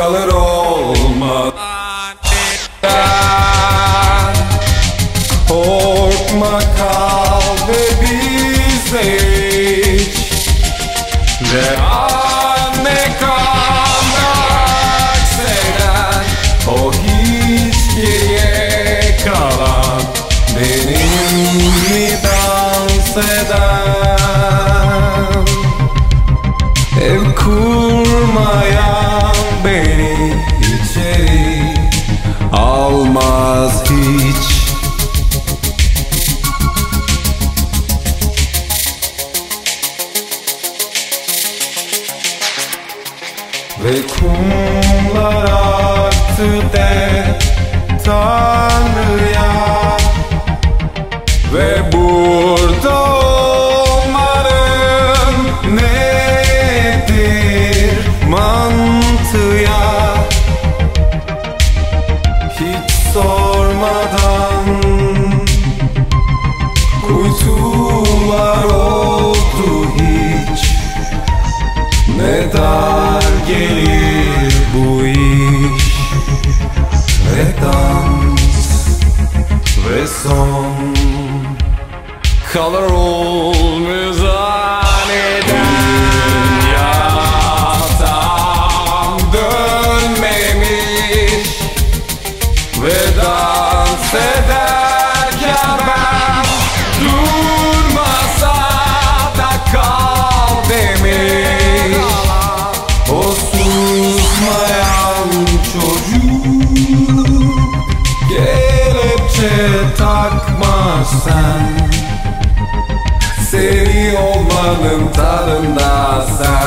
kalır olmadan. Korkma, kal ve bize hiç de anne kandak seven, o hiç geriye kalan benimle dans eden, ev kurmayan beni içeri almaz hiç. Ve kumlar aktı de Tanrı'ya, ve burada olmanın nedir mantıya, hiç sormadan kuytular oldu hiç. Ne dar gelir bu iş, ve dans ve son kalır olmayan dünyam dönmemiş, ve dans ederken ben durmasa da kal demiş. O susmayan çocuk, kelepçe takma sen, seri olmanın tadında sen.